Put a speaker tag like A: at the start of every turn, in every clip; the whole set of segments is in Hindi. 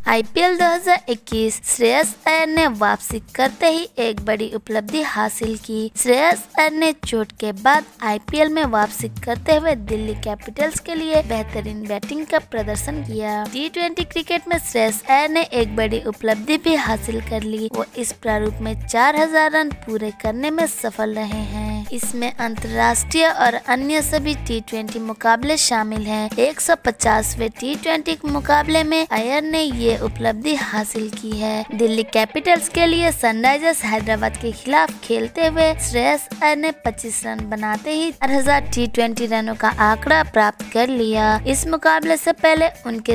A: आईपीएल 2021 श्रेयस अय्यर ने वापसी करते ही एक बड़ी उपलब्धि हासिल की। श्रेयस अय्यर ने चोट के बाद आईपीएल में वापसी करते हुए दिल्ली कैपिटल्स के लिए बेहतरीन बैटिंग का प्रदर्शन किया। टी20 क्रिकेट में श्रेयस अय्यर ने एक बड़ी उपलब्धि भी हासिल कर ली। वो इस प्रारूप में 4000 रन पूरे करने में सफल रहे हैं। इसमें अंतर्राष्ट्रीय और अन्य सभी टी20 मुकाबले शामिल हैं। 150वें टी20 मुकाबले में अय्यर ने ये उपलब्धि हासिल की है। दिल्ली कैपिटल्स के लिए सनराइजर्स हैदराबाद के खिलाफ खेलते हुए श्रेयस अय्यर ने 25 रन बनाते ही 4000 टी20 रनों का आंकड़ा प्राप्त कर लिया। इस मुकाबले से पहले उनके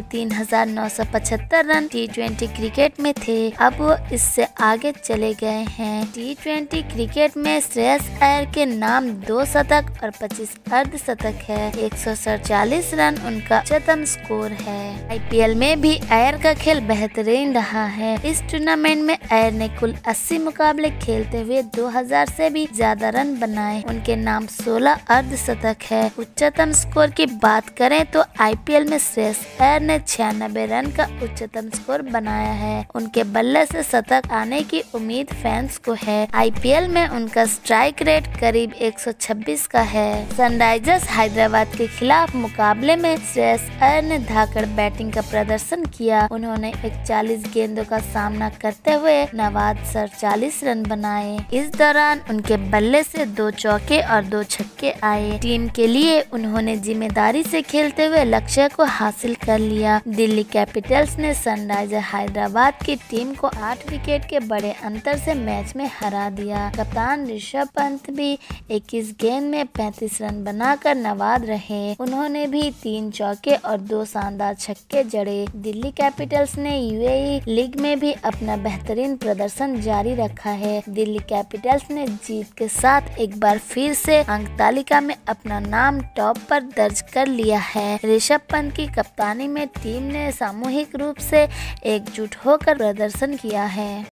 A: 3975 रन टी20 क्रिकेट में थे। अब वो इससे आगे चले गए हैं। टी20 क्रिकेट में श्रेयस अय्यर के नाम 2 शतक और 25 अर्धशतक है। 147 रन उनका उच्चतम स्कोर है। आईपीएल में भी अय्यर का खेल बेहतरीन रहा है। इस टूर्नामेंट में अय्यर ने कुल 80 मुकाबले खेलते हुए 2000 से भी ज्यादा रन बनाए। उनके नाम 16 अर्धशतक है। उच्चतम स्कोर की बात करें तो आईपीएल में श्रेयस अय्यर ने 96 रन का उच्चतम स्कोर बनाया है। उनके बल्ले से शतक आने की उम्मीद फैंस को है। आईपीएल में उनका स्ट्राइक रेट करीब 126 का है। सनराइजर्स हैदराबाद के खिलाफ मुकाबले में श्रेयस अय्यर ने धाकड़ बैटिंग का प्रदर्शन किया। उन्होंने 41 गेंदों का सामना करते हुए नवाद 47 रन बनाए। इस दौरान उनके बल्ले से 2 चौके और 2 छक्के आए। टीम के लिए उन्होंने जिम्मेदारी से खेलते हुए लक्ष्य को हासिल कर लिया। दिल्ली कैपिटल्स ने सनराइजर हैदराबाद की टीम को 8 विकेट के बड़े अंतर से मैच में हरा दिया। कप्तान ऋषभ पंत भी 21 गेंद में 35 रन बनाकर नवाद रहे। उन्होंने भी 3 चौके और 2 शानदार छक्के जड़े। दिल्ली कैपिटल्स ने यूएई लीग में भी अपना बेहतरीन प्रदर्शन जारी रखा है। दिल्ली कैपिटल्स ने जीत के साथ एक बार फिर से अंक तालिका में अपना नाम टॉप पर दर्ज कर लिया है। ऋषभ पंत की कप्तानी में टीम ने सामूहिक रूप से एकजुट होकर प्रदर्शन किया है।